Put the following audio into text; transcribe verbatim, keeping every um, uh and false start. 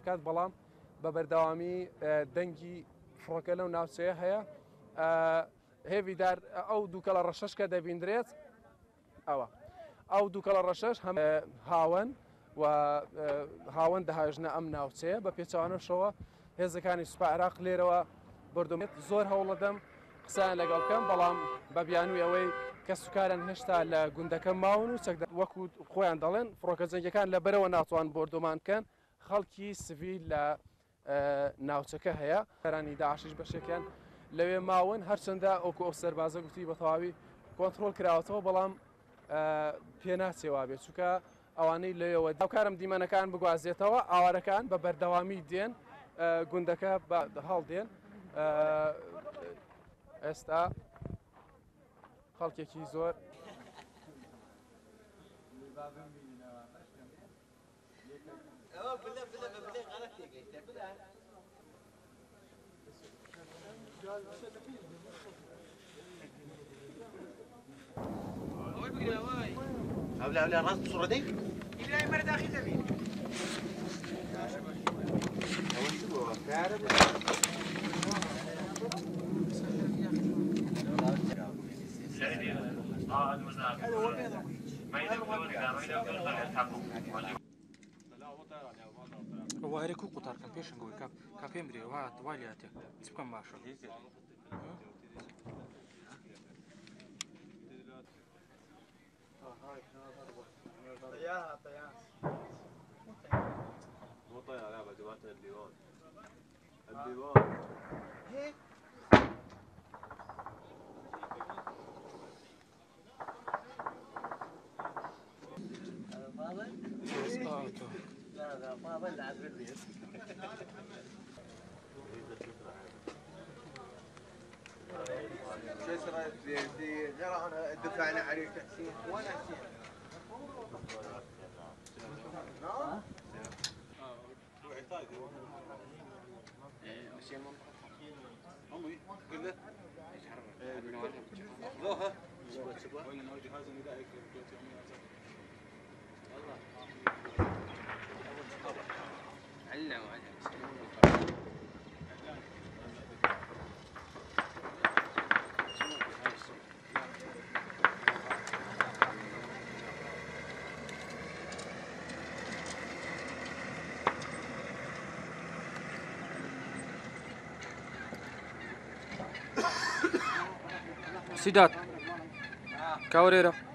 ناکات بەڵام بە بەردەوامی دەنگی فڕۆکە لەو ناوچەیە هەیە هێویدار ئەو دووکەڵە ڕەشەش کە دەبیندرێت ئەوە ئەو دووکەڵە ڕەشەش هەم هاون و هاوەن دەهاژنە ئەم ناوچەیە بە پێچوانەشەوە هێزەکانی سوپا عێراق لێرەوە بردومێت زۆر هەوڵەدەم قسان لەگەڵ بکەم بەڵام بە بیانووی ئەوەی کە سوکارن هێشتا لە گوندەکە ماون و چەک وەکو خۆیان دەڵێن فڕۆکە جەنگەکان لە بەرەوە ناتوان بردومان بکەن خەڵکی سڤیل لە ناوچەکە هەیە هەرانی داعشیش بەشێکیان لەوێ ماون هەرچەندە ئەوکو ئەو سەربازە گوتی بە تەواوی کۆنتترۆل کراوەتەوە بەڵام پێناچێوا بێت چووکە ئەوانەی لەوێەوە داوکارم دیمەنەکان بگوازێتەوە ئاوارەکان بە بەردەوامی دێن گوندەکە هەڵدێن ئێستا خەڵکێکی زۆر هؤلاء هؤلاء راس بصورة دي؟ إبراهيم مرة أخي زميل. واري كو قطار كان بيشن قوي كاب كابين بري وات والياتي تبقى ماشو طيارة طيارة مو طيارة لا بجوات الديوان الديوان هيك هذا فاضل؟ لا لا فاضل لا عاد بالبيت شو سرت في غير هنا دفعنا عليه تحسين وين حسين؟ نعم؟ روحي طايدي ماشي امي قل له ايش حرك؟ ذوها وين جهاز ندائك والله علم علم سيدات كاوريرا